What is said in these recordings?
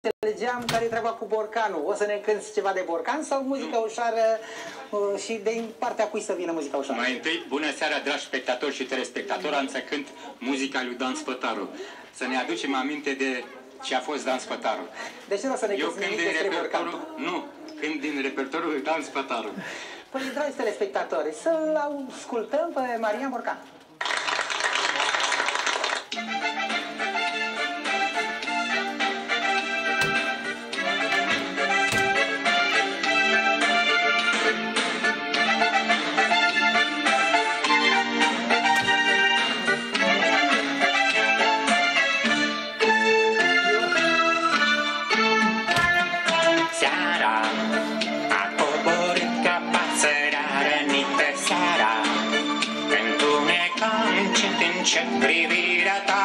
înțelegeam care-i treaba cu borcanul. O să ne cânti ceva de borcan sau muzică ușoară și din partea cui să vină muzica ușoară? Mai întâi, bună seara, dragi spectatori și telespectatori, am să cânt muzica lui Dan Spătaru. Să ne aducem aminte de ce a fost Dan Spătaru. De ce nu o să ne cânti nimic despre borcan? Nu, cânt din repertoriul lui Dan Spătaru. Păi, dragi telespectatori, să-l ascultăm pe Marian Borcan. Ce privirea ta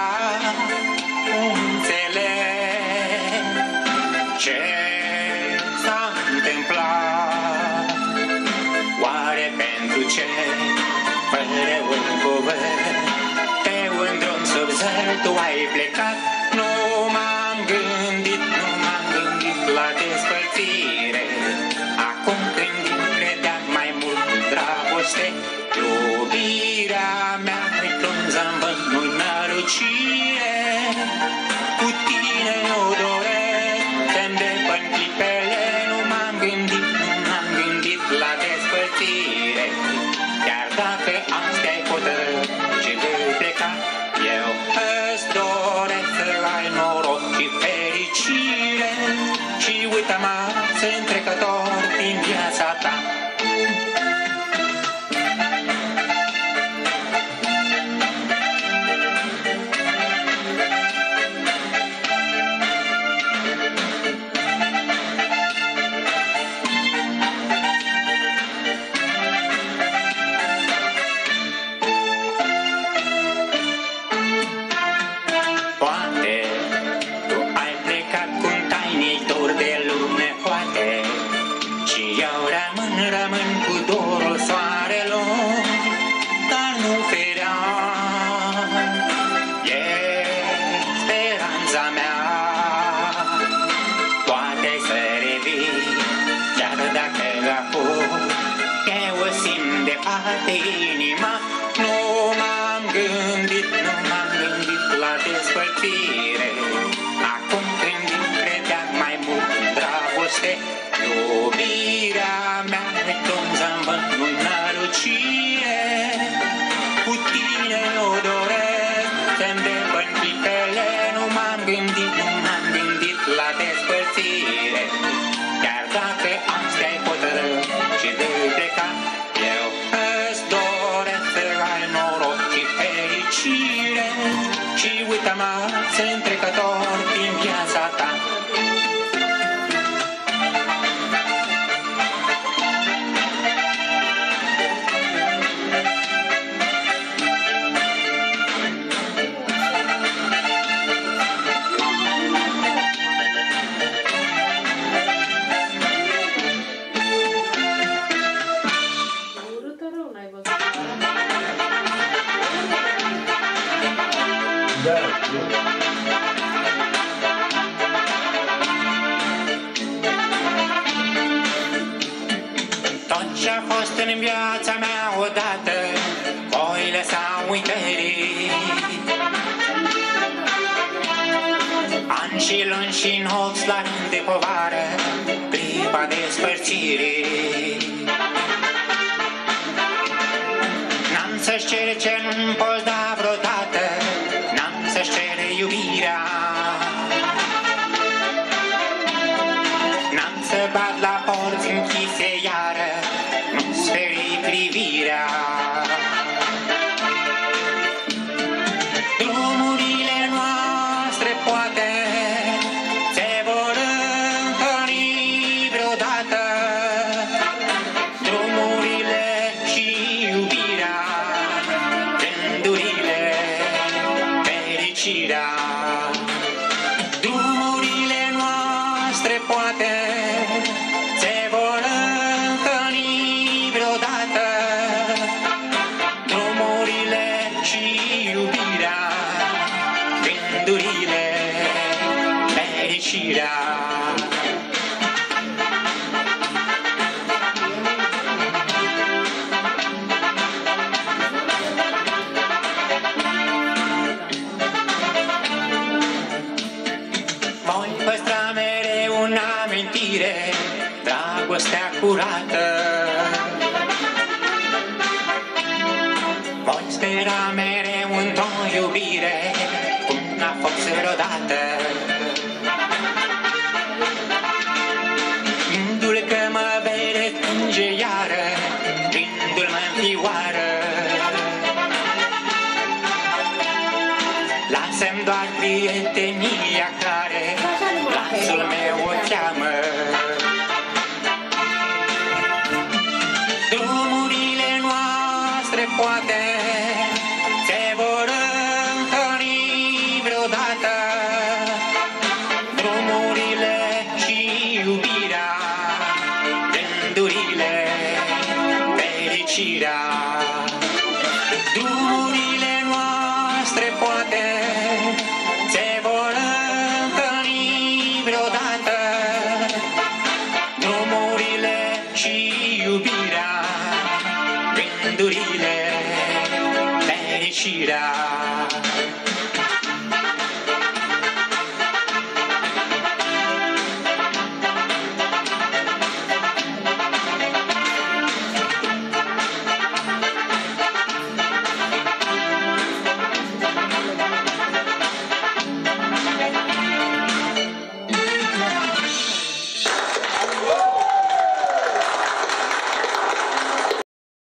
înțeleg ce s-a întâmplat. Oare pentru ce, fără un cuvânt, pe un drum sub zăr tu ai plecat? Nu m-am gândit la despărțire. Acum când credeam mai mult în dragoste, iubirea mea nu nărucie. Cu tine nu doresc să-mi depăr clipele. Nu m-am gândit la despărțire. Chiar dacă asta ai hotărât și vei pleca, eu îți doresc să ai noroc și fericire. Și uită-mă, sunt trecător din viața ta. Rămân cu dorul soarelor, dar nu ferea. E speranța mea, poate să revii, chiar dacă acum eu o simt departe inima. Nu m-am gândit la despărțire. Acum când credeam mai mult în dragoste, iubirea mea nu nărucie. Cu tine o doresc să-mi depăr clipele. Nu m-am gândit la despărțire. Chiar dacă asta ai hotărât și vei pleca, eu îți doresc să ai noroc și fericire. Și uită-mă, sunt trecător din viața ta. Tot ce-a fost în viața mea odată, voi lăsa uitării. Ani și luni și nopți la rând de povară, clipa despărțirii. N-am să-și cer ce nu-mi poți da vreodată, n-am să-și cer iubirea. N-am să bat la porți închise iară, nu-ți feri privirea. Drumurile noastre poate se vor întâlni vreodată. Drumurile și iubirea, gândurile, fericirea. Drumurile noastre poate se vor întâlni vreodată. Drumurile și iubirea, gândurile, fericirea. păstra mereu în amintire dragostea curată. Voi spera mereu într-o iubire cum n-a fost vreodată.